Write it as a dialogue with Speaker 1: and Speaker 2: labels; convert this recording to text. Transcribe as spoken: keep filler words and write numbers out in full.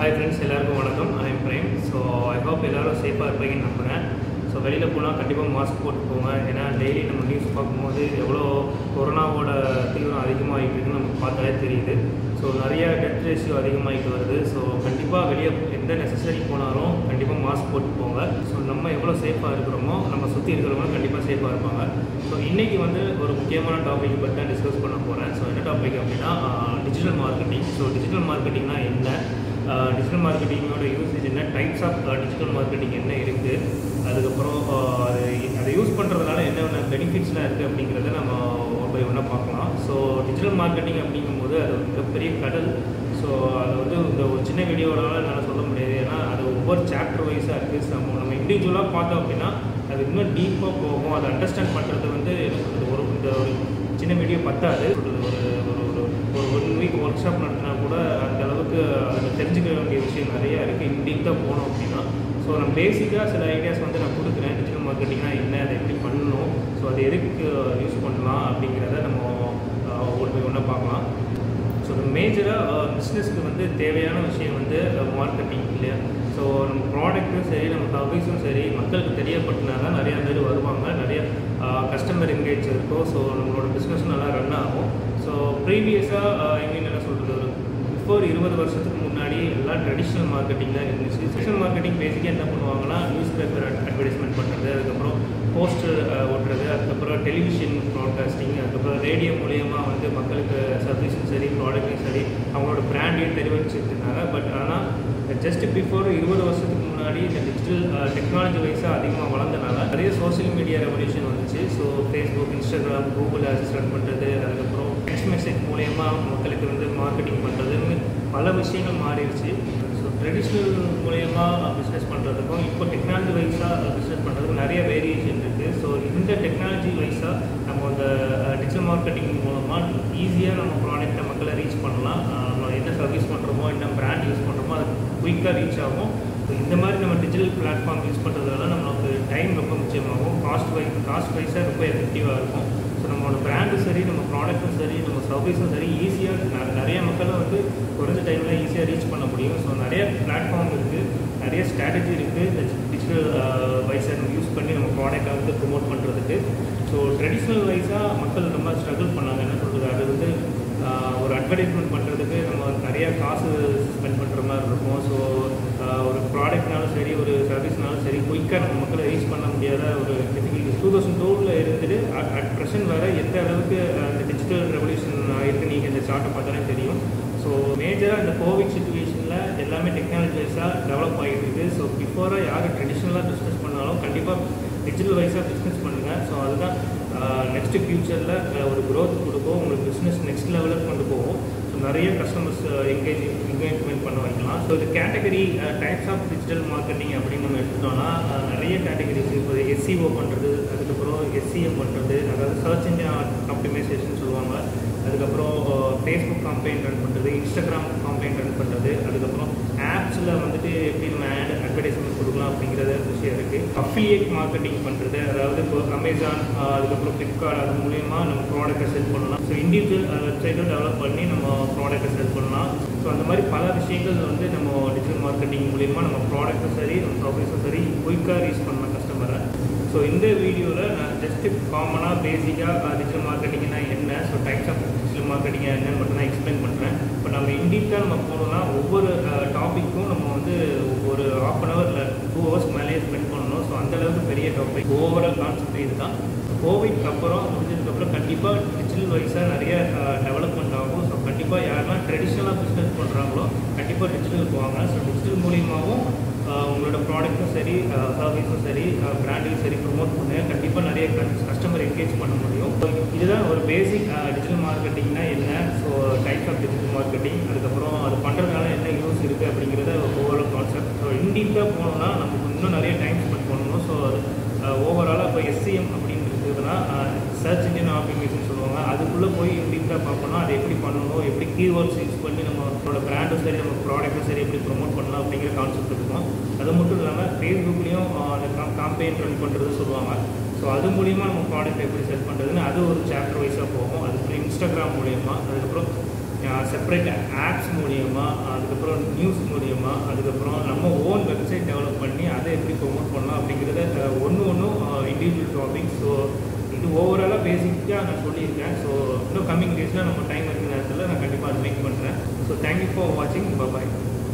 Speaker 1: Hi friends, எல்லாருக்கும் வணக்கம். I am Prem. So I hope எல்லாரும் சேஃபாக இருப்பீங்கன்னு நம்புகிறேன். ஸோ வெளியில் போனால் கண்டிப்பாக மாஸ்க் போட்டு போங்க. ஏன்னா டெய்லி நம்ம நியூஸ் பார்க்கும்போது எவ்வளோ கொரோனாவோட தீவிரம் அதிகமாகிட்டு இருக்குன்னு நமக்கு பார்த்தாலே தெரியுது. ஸோ நிறையா டெத் ரேஷியோ அதிகமாகிட்டு வருது. ஸோ கண்டிப்பாக வெளியே எந்த நெசசரி போனாலும் கண்டிப்பாக மாஸ்க் போட்டு போங்க. ஸோ நம்ம எவ்வளோ சேஃபாக இருக்கிறோமோ நம்ம சுற்றி இருக்கிறவங்க கண்டிப்பாக சேஃபாக இருப்பாங்க. ஸோ இன்றைக்கி வந்து ஒரு முக்கியமான டாபிக் பற்றி நான் டிஸ்கஸ் பண்ண போகிறேன். ஸோ என்ன டாபிக் அப்படின்னா டிஜிட்டல் மார்க்கெட்டிங். ஸோ டிஜிட்டல் மார்க்கெட்டிங்னா என்ன, டிஜிட்டல் மார்க்கெட்டிங்கோட யூசேஜ் என்ன, டைப்ஸ் ஆஃப் டிஜிட்டல் மார்க்கெட்டிங் என்ன இருக்குது, அதுக்கப்புறம் அது அதை யூஸ் பண்ணுறதுனால என்னென்ன பெனிஃபிட்ஸ்லாம் இருக்குது அப்படிங்கிறத நம்ம ஒன் பை ஒன்னாக பார்க்கலாம். ஸோ டிஜிட்டல் மார்க்கெட்டிங் அப்படிங்கும்போது அது ஒரு மிகப்பெரிய கடல். ஸோ அது வந்து இந்த ஒரு சின்ன வீடியோவால் என்னால் சொல்ல முடியாது. ஏன்னா அது ஒவ்வொரு சாப்டர் வைஸாக இருக்குது. நம்ம நம்ம இண்டிவிஜுவலாக பார்த்தோம் அப்படின்னா அது இன்னும் டீப்பாக போகும். அதை அண்டர்ஸ்டாண்ட் பண்ணுறது வந்து என்ன சொல்கிறது, ஒரு இந்த ஒரு சின்ன வீடியோ பத்தாது. ஒரு ஒரு ஒரு ஒன் வீக் ஒர்க் ஷாப் நடத்தினா கூட அந்த அளவுக்கு அதில் தெரிஞ்சுக்க வேண்டிய விஷயம் நிறையா இருக்குது. இன்டீப்தான் போனோம் அப்படின்னா. ஸோ நம்ம பேசிக்காக சில ஐடியாஸ் வந்து நான் கொடுக்குறேன். டிஜிட்டல் மார்க்கெட்டிங்னா என்ன, அதை எப்படி பண்ணணும், ஸோ அதை எதுக்கு யூஸ் பண்ணலாம் அப்படிங்கிறத நம்ம ஒரு பை ஒன்றா பார்க்கலாம். ஸோ மேஜராக பிஸ்னஸ்க்கு வந்து தேவையான விஷயம் வந்து மார்க்கெட்டிங் இல்லையா. ஸோ நம்ம ப்ராடக்ட்டும் சரி, நம்ம சர்வீஸும் சரி மக்களுக்கு தெரியப்பட்டினா தான் நிறையா பேர் வருவாங்க, நிறைய கஸ்டமர் என்கேஜ் இருக்கும். ஸோ நம்மளோட பிஸ்னஸும் நல்லா ரன் ஆகும். ஸோ ப்ரீவியஸாக ஐ மீன் என்ன சொல்கிறது, ஒரு பிஃபோர் இருபது வருஷத்துக்கு முன்னாடி எல்லாம் ட்ரெடிஷ்னல் மார்க்கெட்டிங் தான் இருந்துச்சு. ட்ரெடிஷ்னல் மார்க்கெட்டிங் பேசிக்காக என்ன பண்ணுவாங்கன்னா நியூஸ் பேப்பர் அட்வர்டைஸ்மெண்ட் பண்ணுறது, அதுக்கப்புறம் போஸ்டர் ஓட்டுறது, அதுக்கப்புறம் டெலிவிஷன் ப்ராட்காஸ்டிங், அதுக்கப்புறம் ரேடியோ மூலயமா வந்து மக்களுக்கு சர்வீஸும் சரி ப்ராடக்ட்டும் சரி அவங்களோட பிராண்டையும் தெரிவிச்சுட்டு இருந்தாங்க. பட் ஆனால் ஜஸ்ட் பிஃபோர் இருபது வருஷத்துக்கு முன்னாடி இந்த டிஜிட்டல் டெக்னாலஜி வைஸாக அதிகமாக வளர்ந்தனால நிறைய சோஷியல் மீடியா ரெவல்யூஷன் வந்துச்சு. So Facebook, Instagram, Google ads run பண்ணுறது, அதுக்கப்புறம் டெக்ஸ்ட் மெசேஜ் மூலயமா மக்களுக்கு வந்து மார்க்கெட்டிங் பண்ணுறதுன்னு பல விஷயங்கள் மாறிடுச்சு. ஸோ ட்ரெடிஷ்னல் மூலயமா பிஸ்னஸ் பண்ணுறதுக்கும் இப்போ டெக்னாலஜி வைஸாக பிஸ்னஸ் பண்ணுறதுக்கும் நிறைய வேரியேஷன் இருக்குது. ஸோ இந்த டெக்னாலஜி வைஸாக நம்ம அந்த டிஜிட்டல் மார்க்கெட்டிங் மூலமாக ஈஸியாக நம்ம ப்ராடக்டை மக்களை ரீச் பண்ணலாம். நம்ம என்ன சர்வீஸ் பண்ணுறோமோ, என்ன பிராண்ட் யூஸ் பண்ணுறோமோ அது குயிக்காக ரீச் ஆகும். ஸோ இந்த மாதிரி நம்ம டிஜிட்டல் பிளாட்ஃபார்ம் யூஸ் பண்ணுறதுனால நம்மளுக்கு டைம் ரொம்ப முக்கியமாகும், காஸ்ட் வைஸ் காஸ்ட் வைஸாக ரொம்ப எஃபெக்டிவாக இருக்கும். ஸோ நம்மளோட பிராண்டும் சரி, நம்ம ப்ராடக்ட்டும் சரி, நம்ம சர்வீஸும் சரி ஈஸியாக நிறைய மக்களை வந்து குறைஞ்ச டைமில் ஈஸியாக ரீச் பண்ண முடியும். ஸோ நிறைய பிளாட்ஃபார்ம் இருக்குது, நிறைய ஸ்ட்ராட்டஜி இருக்குது இந்த டிஜிட்டல் வைஸை நம்ம யூஸ் பண்ணி நம்ம ப்ராடக்டை வந்து ப்ரொமோட் பண்ணுறதுக்கு. ஸோ ட்ரெடிஷ்னல் வைஸாக மக்கள் ரொம்ப ஸ்ட்ரகிள் பண்ணாங்க. என்ன சொல்கிறது, அது வந்து ஒரு அட்வர்டைஸ்மெண்ட் பண்ணுறதுக்கு நம்ம நிறையா காசு ஸ்பெண்ட் பண்ணுற மாதிரி இருக்கும். ஸோ ஒரு ப்ராடக்ட்னாலும் சரி, ஒரு சர்வீஸ்னாலும் சரி குயிக்காக நம்ம மக்களை ரீச் பண்ண முடியாத ஒரு டிஃபிகல்ட்டி டூ தௌசண்ட் டூவில் இருந்துட்டு அட் அட் ப்ரெசென்ட் வர எந்த அளவுக்கு அந்த டிஜிட்டல் ரெவல்யூஷன் ஆகிருக்கு நீங்கள் இந்த சார்ட்டை பார்த்தாலே தெரியும். ஸோ மேஜராக இந்த கோவிட் சுச்சுவேஷனில் எல்லாமே டெக்னாலஜி வைஸாக டெவலப் ஆகிட்டு இருக்குது. ஸோ பிஃபோராக யார் ட்ரெடிஷ்னலாக பிஸ்னஸ் பண்ணாலும் கண்டிப்பாக டிஜிட்டல் வைஸாக பிஸ்னஸ் பண்ணுங்கள். ஸோ அதுதான் நெக்ஸ்ட்டு ஃப்யூச்சரில் ஒரு க்ரோத் கொடுக்கும், உங்களுக்கு பிஸ்னஸ் நெக்ஸ்ட் லெவலுக்கு கொண்டு போகும். ஸோ நிறைய கஸ்டமர்ஸ் என்கேஜ் என்கேஜ்மெண்ட் பண்ண வைக்கலாம். ஸோ இது category types of digital marketing அப்படின்னு நம்ம எடுத்துட்டோம்னா நிறைய கேட்டகரிஸ். இப்போ எஸ்சிஓ பண்ணுறது, அதுக்கப்புறம் எஸ்சிஎம் பண்ணுறது, அதாவது சர்ச் இன்ஜின் ஆப்டிமைசேஷன் சொல்லுவாங்க, அதுக்கப்புறம் ஃபேஸ்புக் காம்பெயின் ரன் பண்ணுறது, இன்ஸ்டாகிராம் காம்பெயின் ரன் பண்ணுறது, அதுக்கப்புறம் ஆப்ஸில் வந்துட்டு எப்படி நம்ம ஆட் அட்வர்டைஸ்மெண்ட் கொடுக்கலாம் அப்படிங்கிறத விஷயம் இருக்குது. அஃபிலியேட் மார்க்கெட்டிங் பண்ணுறது, அதாவது இப்போ அமேசான், அதுக்கப்புறம் ஃப்ளிப்கார்ட், அது மூலயமா நம்ம ப்ராடக்ட்டை செல் பண்ணலாம். ஸோ இண்டிவிஜுவல் வெப்சைட்டும் டெவலப் பண்ணி நம்ம ப்ராடக்ட்டை செல் பண்ணலாம். ஸோ அந்த மாதிரி பல விஷயங்கள் வந்து நம்ம டிஜிட்டல் மார்க்கெட்டிங் மூலயமா நம்ம ப்ராடக்ட்டும் சரி, நம்ம சர்வீஸும் சரி குயிக்காக ரீச் பண்ணலாம் கஸ்டமரை. ஸோ இந்த வீடியோவில் நான் ஜஸ்ட்டு காமனாக பேசிக்காக டிஜிட்டல் மார்க்கெட்டிங்னா என்ன, so types of digital marketing என்னன்னு மட்டும் நான் எக்ஸ்பிளைன் பண்ணுறேன். இப்போ நம்ம இண்டிவிஜுவலாக நம்ம போனோம்னா ஒவ்வொரு டாப்பிக்கும் நம்ம வந்து ஒரு ஹாஃப் அன் ஹவர் இல்லை டூ ஹவர்ஸ் மேலேயே ஸ்பெண்ட் பண்ணணும். ஸோ அந்தளவுக்கு பெரிய டாபிக். ஓவரால் கான்செப்ட் இது தான். கோவிட்க்கு அப்புறம் முடிஞ்சதுக்கப்புறம் கண்டிப்பாக டிஜிட்டல் வைஸாக நிறைய டெவலப்மெண்ட் ஆகும். ஸோ கண்டிப்பாக யாரெல்லாம் ட்ரெடிஷ்னலாக பிஸ்னஸ் பண்ணுறாங்களோ கண்டிப்பாக டிஜிட்டலுக்கு போவாங்க. ஸோ டிஜிட்டல் மூலியமாகவும் உங்களோட ப்ராடக்ட்டும் சரி, சர்வீஸும் சரி, பிராண்டையும் சரி ப்ரொமோட் பண்ண கண்டிப்பாக நிறைய கஸ்டமர் என்கேஜ் பண்ண முடியும். ஸோ இதுதான் ஒரு பேசிக் டிஜிட்டல் மார்க்கெட்டிங்னா என்ன, so types of digital marketing, அதுக்கப்புறம் அது பண்ணுறதுனால என்ன யூஸ் இருக்குது அப்படிங்கிறத ஓவரால் கான்செப்ட். ஸோ இன்டீப்பாக போனோம்னா நமக்கு இன்னும் நிறைய டைம் ஸ்பெண்ட் பண்ணணும். ஸோ ஓவராலாக இப்போ எஸ்சிஎம் அப்படின்னு இருக்குதுன்னா சர்ச் இன்ஜின் ஆப்டிமைசேஷன் சொல்லுவாங்க. அதுக்குள்ளே போய் இன்டீப்பாக பார்க்கணும், அதை எப்படி பண்ணணும், எப்படி கீவேர்ட்ஸ் யூஸ் பண்ணி நம்மளோட பிராண்டும் சரி, நம்ம ப்ராடக்ட்டும் சரி எப்படி ப்ரொமோட் பண்ணலாம் அப்படிங்கிற கான்செப்ட் இருக்கும். அது மட்டும் இல்லாமல் ஃபேஸ்புக்லேயும் அந்த காம்பெயின் ரன் பண்ணுறது சொல்லுவாங்க. ஸோ அது மூலிமா நம்ம ப்ராடக்ட் எப்படி செல் பண்ணுறதுன்னு அது ஒரு சாப்டர் வைஸாக போகும். அதுக்கப்புறம் இன்ஸ்டாகிராம் மூலயமா, அதுக்கப்புறம் செப்பரேட் ஆப்ஸ் மூலியமாக, அதுக்கப்புறம் நியூஸ் மூலியமாக, அதுக்கப்புறம் நம்ம ஓன் வெப்சைட் டெவலப் பண்ணி அதை எப்படி ப்ரொமோட் பண்ணலாம் அப்படிங்கிறத ஒன்று ஒன்றும் இண்டிவிஜுவல் டாபிக். ஸோ இது ஓவராலாக பேசிக்காக நான் சொல்லியிருக்கேன். ஸோ இன்னும் கம்மிங் டேஸில் நம்ம டைம் இருக்கிற நேரத்தில் நான் கண்டிப்பாக அது மேக் பண்ணுறேன். ஸோ தேங்க்யூ ஃபார் வாட்சிங். பாய்.